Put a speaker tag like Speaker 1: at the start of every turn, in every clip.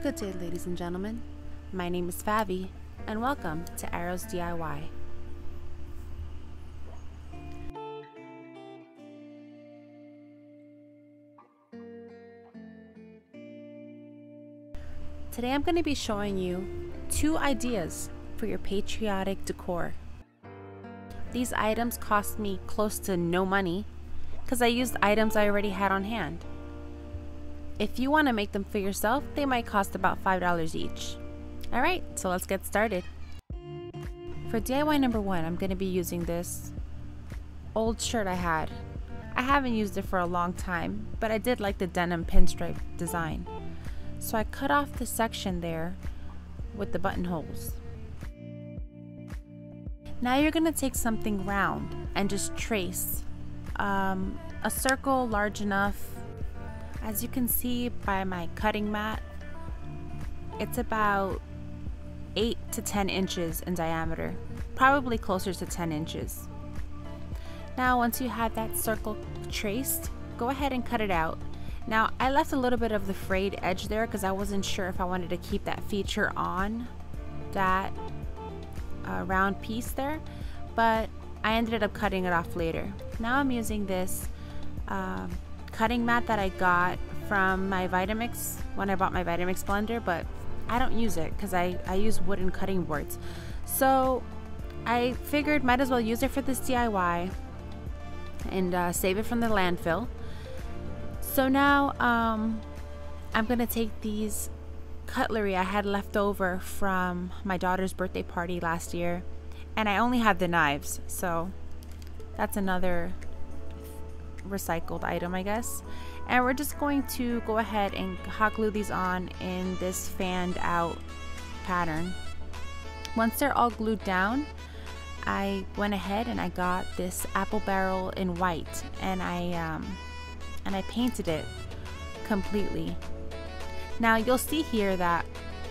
Speaker 1: Good day, ladies and gentlemen. My name is Favi, and welcome to Arrows DIY. Today I'm going to be showing you 2 ideas for your patriotic decor. These items cost me close to no money because I used items I already had on hand. If you want to make them for yourself, they might cost about $5 each. Alright, so let's get started. For DIY number 1, I'm going to be using this old shirt I had. I haven't used it for a long time, but I did like the denim pinstripe design. So I cut off the section there with the buttonholes. Now you're going to take something round and just trace a circle large enough. As you can see by my cutting mat, it's about 8 to 10 inches in diameter, probably closer to 10 inches. Now once you have that circle traced, go ahead and cut it out. Now I left a little bit of the frayed edge there because I wasn't sure if I wanted to keep that feature on that round piece there, but I ended up cutting it off later. Now I'm using this cutting mat that I got from my Vitamix when I bought my Vitamix blender, but I don't use it because I use wooden cutting boards. So I figured might as well use it for this DIY and save it from the landfill. So now I'm gonna take these cutlery I had left over from my daughter's birthday party last year, and I only had the knives, so that's another recycled item, I guess. And we're just going to go ahead and hot glue these on in this fanned out pattern. Once they're all glued down, I went ahead and I got this apple barrel in white, and I painted it completely. Now you'll see here that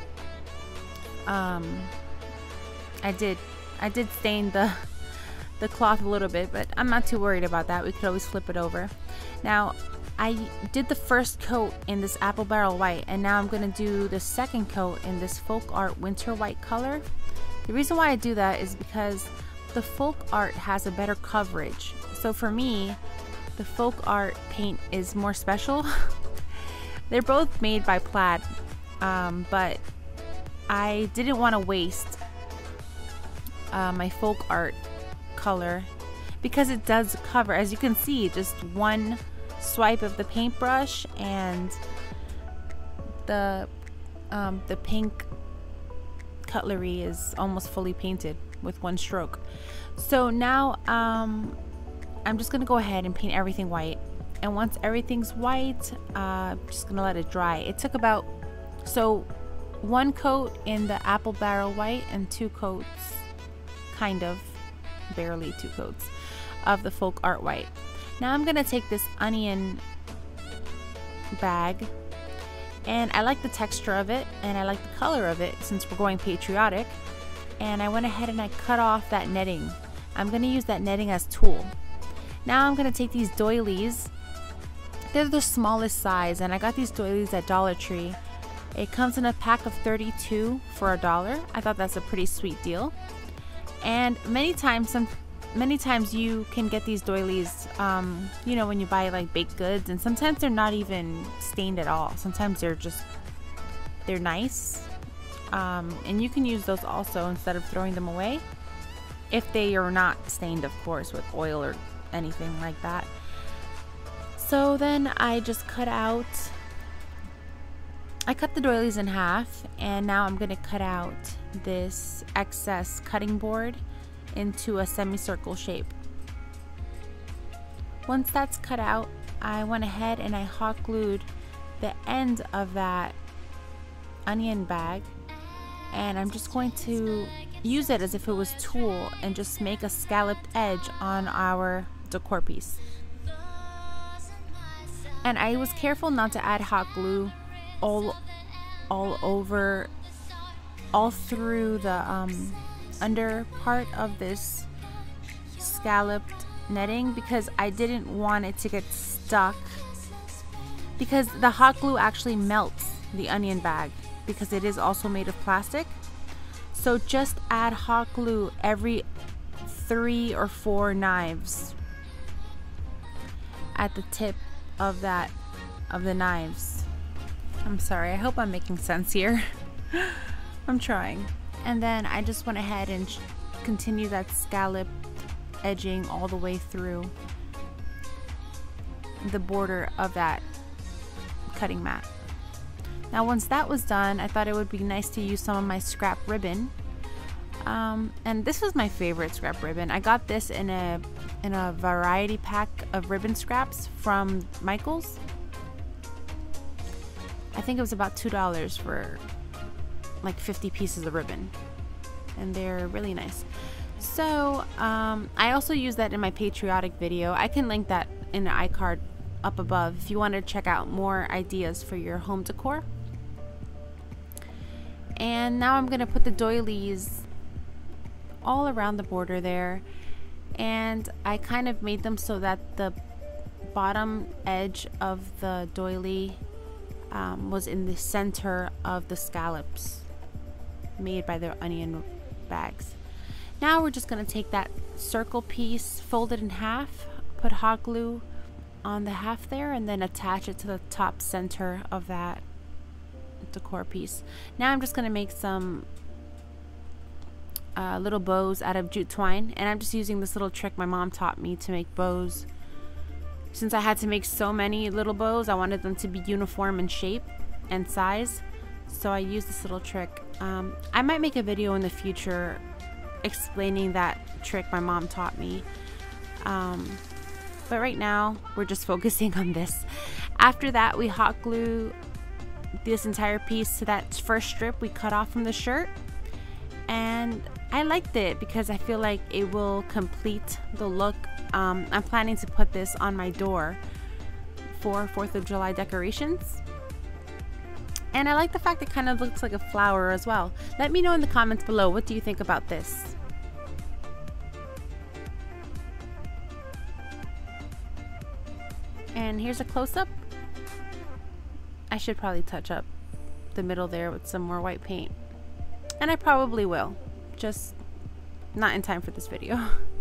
Speaker 1: I did stain the cloth a little bit, but I'm not too worried about that. We could always flip it over. Now I did the first coat in this apple barrel white, and now I'm gonna do the second coat in this folk art winter white color. The reason why I do that is because the folk art has a better coverage. So for me, the folk art paint is more special. They're both made by Plaid, but I didn't want to waste my folk art color because it does cover, as you can see, just one swipe of the paintbrush and the pink cutlery is almost fully painted with one stroke. So now I'm just gonna go ahead and paint everything white, and once everything's white, I'm just gonna let it dry. It took about, so 1 coat in the apple barrel white and 2 coats, kind of barely 2 coats of the folk art white. Now I'm gonna take this onion bag, and I like the texture of it and I like the color of it since we're going patriotic, and I went ahead and I cut off that netting. I'm gonna use that netting as tool. Now I'm gonna take these doilies. They're the smallest size, and I got these doilies at Dollar Tree. It comes in a pack of 32 for $1. I thought that's a pretty sweet deal. And many times you can get these doilies, you know, when you buy like baked goods, and sometimes they're not even stained at all. Sometimes they're nice, and you can use those also instead of throwing them away, if they are not stained, of course, with oil or anything like that. So then I just I cut the doilies in half, and now I'm gonna cut out this excess cutting board into a semicircle shape. Once that's cut out, I went ahead and I hot glued the end of that onion bag, and I'm just going to use it as if it was tulle and just make a scalloped edge on our decor piece. And I was careful not to add hot glue all over, all through the under part of this scalloped netting, because I didn't want it to get stuck, because the hot glue actually melts the onion bag, because it is also made of plastic. So just add hot glue every 3 or 4 knives at the tip of the knives. I'm sorry, I hope I'm making sense here. I'm trying. And then I just went ahead and continue that scallop edging all the way through the border of that cutting mat. Now once that was done, I thought it would be nice to use some of my scrap ribbon. And this was my favorite scrap ribbon. I got this in a variety pack of ribbon scraps from Michael's. I think it was about $2 for like 50 pieces of ribbon, and they're really nice. So I also use that in my Patriotic video. I can link that in the iCard up above if you want to check out more ideas for your home decor. And now I'm gonna put the doilies all around the border there, and I kind of made them so that the bottom edge of the doily was in the center of the scallops made by the onion bags. Now we're just going to take that circle piece, fold it in half, put hot glue on the half there, and then attach it to the top center of that decor piece. Now I'm just going to make some little bows out of jute twine, and I'm just using this little trick my mom taught me to make bows. Since I had to make so many little bows, I wanted them to be uniform in shape and size, so I used this little trick. I might make a video in the future explaining that trick my mom taught me, but right now we're just focusing on this. After that, we hot glue this entire piece to that first strip we cut off from the shirt, and I liked it because I feel like it will complete the look. I'm planning to put this on my door for 4th of July decorations, and I like the fact it kind of looks like a flower as well. Let me know in the comments below, what do you think about this? And here's a close-up. I should probably touch up the middle there with some more white paint, and I probably will, just not in time for this video.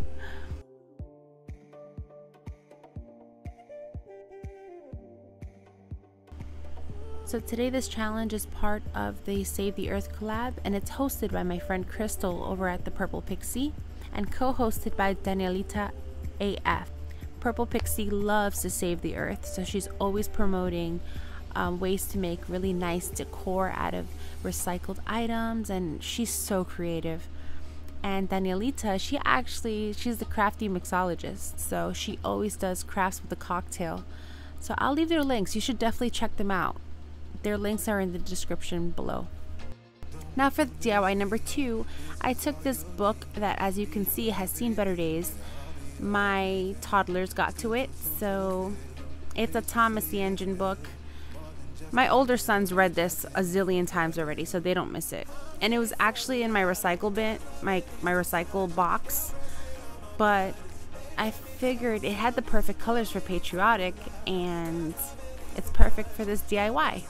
Speaker 1: So today this challenge is part of the Save the Earth collab, and it's hosted by my friend Crystal over at the Purple Pixie and co-hosted by Danielita AF. Purple Pixie loves to save the earth, so she's always promoting ways to make really nice decor out of recycled items, and she's so creative. And Danielita, she's the Crafty Moixologist, so she always does crafts with a cocktail. So I'll leave their links. You should definitely check them out. Their links are in the description below. Now for the DIY number 2, I took this book that, as you can see, has seen better days. My toddlers got to it, so it's a Thomas the Engine book. My older sons read this a zillion times already, so they don't miss it. And it was actually in my recycle bin, my recycle box, but I figured it had the perfect colors for Patriotic, and it's perfect for this DIY.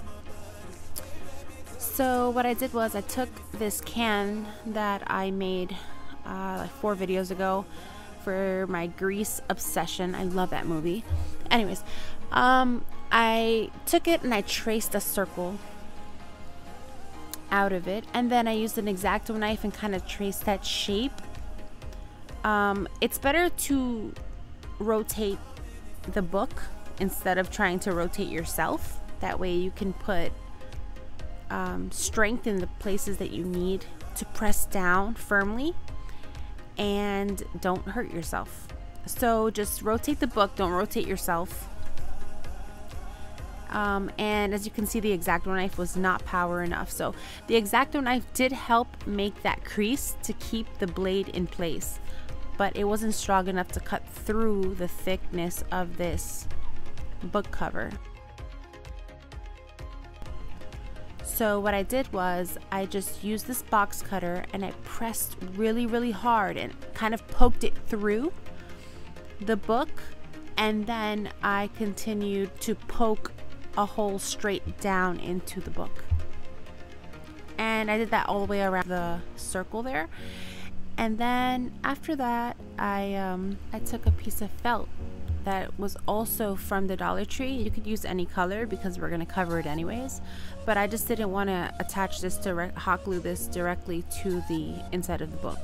Speaker 1: So what I did was I took this can that I made like 4 videos ago for my Grease obsession. I love that movie. Anyways, I took it and I traced a circle out of it, and then I used an X-Acto knife and kind of traced that shape. It's better to rotate the book instead of trying to rotate yourself. That way you can put strength in the places that you need to press down firmly and don't hurt yourself. So just rotate the book, don't rotate yourself. And as you can see, the X-Acto knife was not power enough, so the X-Acto knife did help make that crease to keep the blade in place, but it wasn't strong enough to cut through the thickness of this book cover. So what I did was I just used this box cutter and I pressed really hard and kind of poked it through the book, and then I continued to poke a hole straight down into the book. And I did that all the way around the circle there. And then after that, I took a piece of felt that was also from the Dollar Tree. You could use any color because we're gonna cover it anyways, but I just didn't want to attach this hot glue this directly to the inside of the book.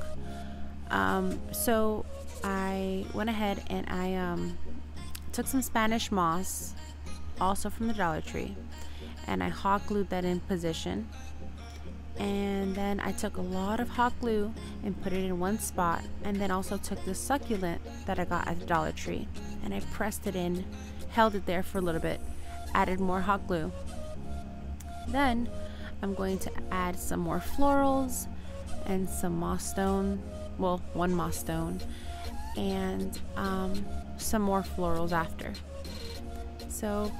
Speaker 1: So I went ahead and I took some Spanish moss, also from the Dollar Tree, and I hot glued that in position. And then I took a lot of hot glue and put it in one spot, and then also took the succulent that I got at the Dollar Tree and I pressed it in, held it there for a little bit, added more hot glue. Then I'm going to add some more florals and some moss stone, well, one moss stone, and some more florals after. So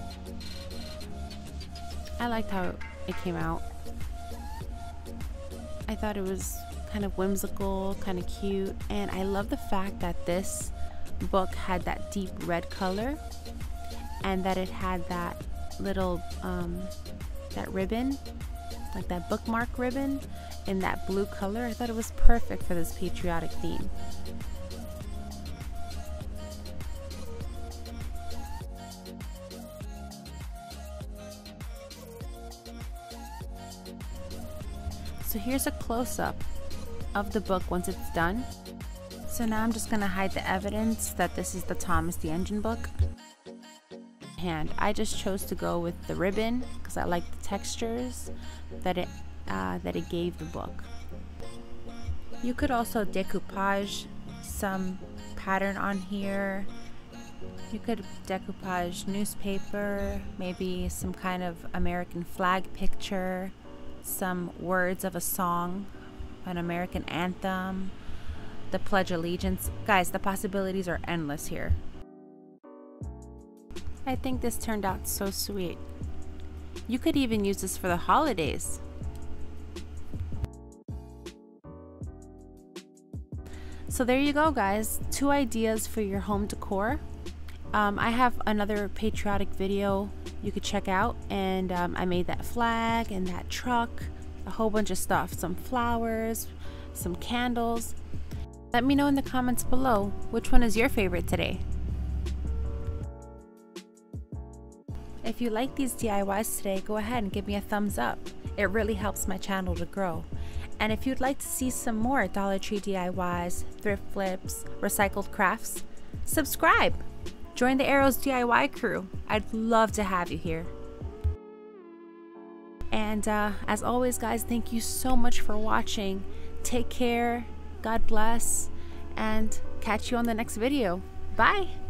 Speaker 1: I liked how it came out. I thought it was kind of whimsical, kind of cute, and I love the fact that this book had that deep red color and that it had that little that ribbon, like that bookmark ribbon, in that blue color. I thought it was perfect for this patriotic theme. So here's a close-up of the book once it's done. So now I'm just gonna hide the evidence that this is the Thomas the Engine book. And I just chose to go with the ribbon because I like the textures that it gave the book. You could also decoupage some pattern on here. You could decoupage newspaper, maybe some kind of American flag picture, some words of a song, an American anthem, the Pledge of Allegiance. Guys, the possibilities are endless here. I think this turned out so sweet. You could even use this for the holidays. So there you go, guys. 2 ideas for your home decor. I have another patriotic video you could check out, and I made that flag and that truck, a whole bunch of stuff, some flowers, some candles. Let me know in the comments below which one is your favorite today. If you like these DIYs today, go ahead and give me a thumbs up. It really helps my channel to grow. And if you'd like to see some more Dollar Tree DIYs, thrift flips, recycled crafts, subscribe. Join the Arrows DIY crew. I'd love to have you here. And as always, guys, thank you so much for watching. Take care, God bless, and catch you on the next video. Bye.